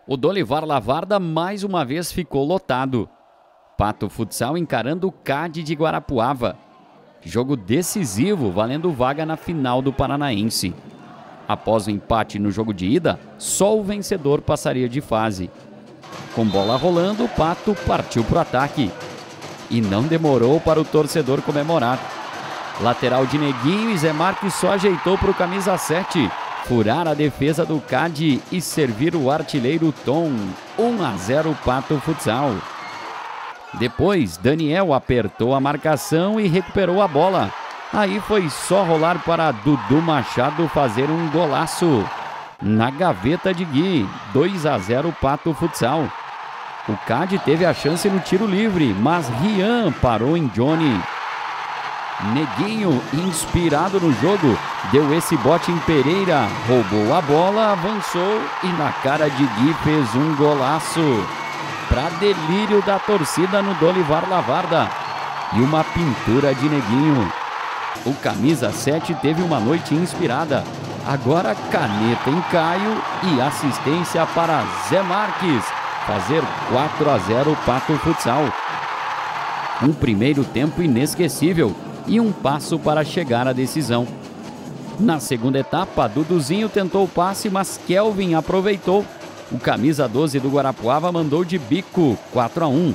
O Dolivar Lavarda mais uma vez ficou lotado. Pato Futsal encarando o CAD de Guarapuava. Jogo decisivo, valendo vaga na final do Paranaense. Após o empate no jogo de ida, só o vencedor passaria de fase. Com bola rolando, o Pato partiu para o ataque. E não demorou para o torcedor comemorar. Lateral de Neguinho e Zé Marques só ajeitou para o camisa 7. Furar a defesa do CAD e servir o artilheiro Tom. 1-0 Pato Futsal. Depois, Daniel apertou a marcação e recuperou a bola. Aí foi só rolar para Dudu Machado fazer um golaço. Na gaveta de Gui, 2-0 Pato Futsal. O CAD teve a chance no tiro livre, mas Rian parou em Johnny. Neguinho, inspirado no jogo, deu esse bote em Pereira, roubou a bola, avançou e na cara de Gui fez um golaço. Para delírio da torcida no Dolivar Lavarda. E uma pintura de Neguinho. O camisa 7 teve uma noite inspirada. Agora caneta em Caio e assistência para Zé Marques. Fazer 4-0 Pato Futsal. Um primeiro tempo inesquecível e um passo para chegar à decisão. Na segunda etapa, Duduzinho tentou o passe, mas Kelvin aproveitou. O camisa 12 do Guarapuava mandou de bico, 4-1.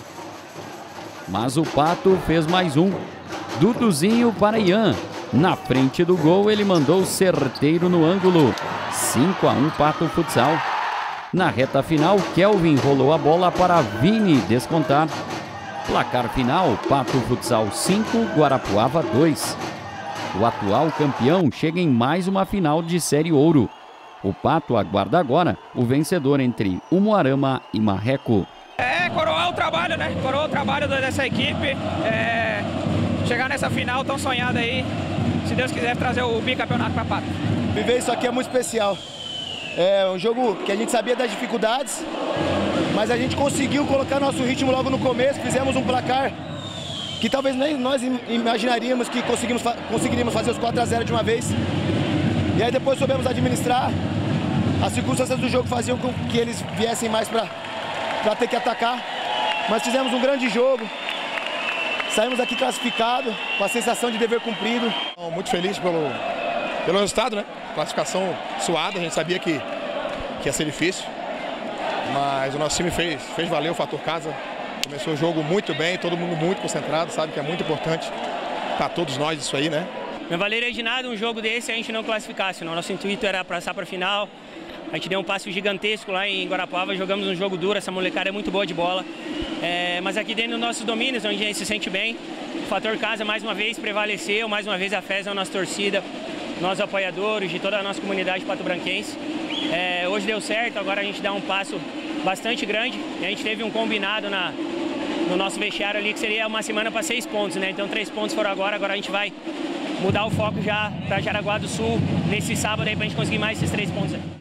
Mas o Pato fez mais um. Duduzinho para Ian. Na frente do gol, ele mandou certeiro no ângulo. 5-1 Pato Futsal. Na reta final, Kelvin rolou a bola para Vini descontar. Placar final, Pato Futsal 5, Guarapuava 2. O atual campeão chega em mais uma final de Série Ouro. O Pato aguarda agora o vencedor entre Umuarama e Marreco. Coroar o trabalho, né? Coroar o trabalho dessa equipe. Chegar nessa final tão sonhada aí. Se Deus quiser trazer o bicampeonato para Pato. Viver isso aqui é muito especial. É um jogo que a gente sabia das dificuldades, mas a gente conseguiu colocar nosso ritmo logo no começo. Fizemos um placar que talvez nem nós imaginaríamos que conseguiríamos fazer os 4-0 de uma vez. E aí depois soubemos administrar. As circunstâncias do jogo faziam com que eles viessem mais para ter que atacar. Mas fizemos um grande jogo. Saímos aqui classificado, com a sensação de dever cumprido. Muito feliz pelo resultado, né? Classificação suada, a gente sabia que ia ser difícil. Mas o nosso time fez valer o fator casa. Começou o jogo muito bem, todo mundo muito concentrado, sabe que é muito importante para todos nós isso aí, né? Não valeria de nada um jogo desse se a gente não classificasse. Não. Nosso intuito era passar para a final. A gente deu um passo gigantesco lá em Guarapuava, jogamos um jogo duro, essa molecada é muito boa de bola. Mas aqui dentro dos nossos domínios, onde a gente se sente bem, o fator casa mais uma vez prevaleceu, mais uma vez a fé na nossa torcida, nós apoiadores de toda a nossa comunidade pato-branquense. Hoje deu certo, agora a gente dá um passo bastante grande. A gente teve um combinado no nosso vestiário ali que seria uma semana para 6 pontos, né? Então 3 pontos foram agora a gente vai mudar o foco já para Jaraguá do Sul nesse sábado aí para a gente conseguir mais esses 3 pontos aí.